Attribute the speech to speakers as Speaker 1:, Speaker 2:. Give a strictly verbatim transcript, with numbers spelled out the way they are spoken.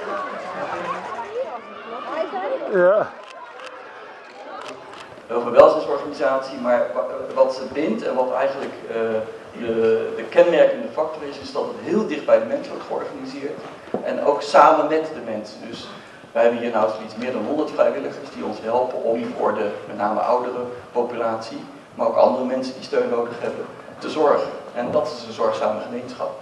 Speaker 1: Ja.
Speaker 2: Over een welzijnsorganisatie, maar wat ze bindt en wat eigenlijk uh, de, de kenmerkende factor is, is dat het heel dicht bij de mens wordt georganiseerd. En ook samen met de mensen. Dus wij hebben hier nou zoiets meer dan honderd vrijwilligers die ons helpen om voor de met name oudere populatie, maar ook andere mensen die steun nodig hebben, te zorgen. En dat is een zorgzame gemeenschap.